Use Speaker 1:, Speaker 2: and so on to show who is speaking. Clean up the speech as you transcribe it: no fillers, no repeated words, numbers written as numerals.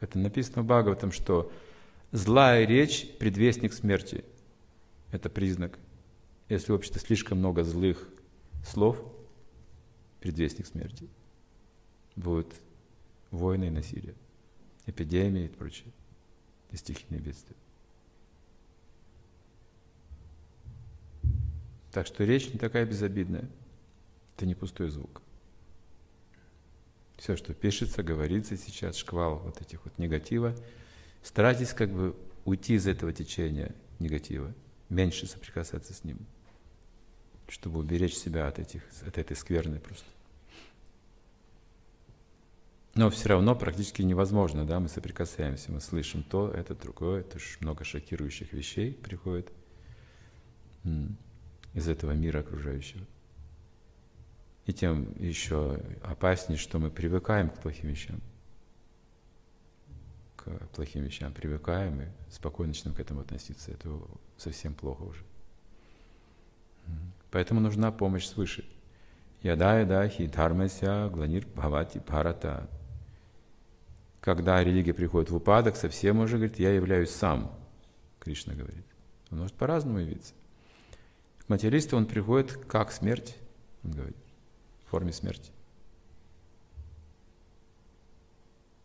Speaker 1: Это написано в Бхагаватам, что злая речь – предвестник смерти. Это признак. Если в обществе слишком много злых слов – предвестник смерти. Будут войны и насилие, эпидемии и прочее, и стихийные бедствия. Так что речь не такая безобидная. Это не пустой звук. Все, что пишется, говорится сейчас, шквал вот этих вот негатива, старайтесь как бы уйти из этого течения негатива, меньше соприкасаться с ним, чтобы уберечь себя от этой скверны просто. Но все равно практически невозможно, да, мы соприкасаемся, мы слышим то, это, другое, это ж много шокирующих вещей приходит из этого мира окружающего. И тем еще опаснее, что мы привыкаем к плохим вещам. К плохим вещам привыкаем и спокойно начинаем к этому относиться. Это совсем плохо уже. Поэтому нужна помощь свыше. Яда хи дхармася гланир бхавати бхарата. Когда религия приходит в упадок, совсем уже говорит, я являюсь сам, Кришна говорит. Он может по-разному явиться. К материалисту он приходит как смерть, он говорит, в форме смерти.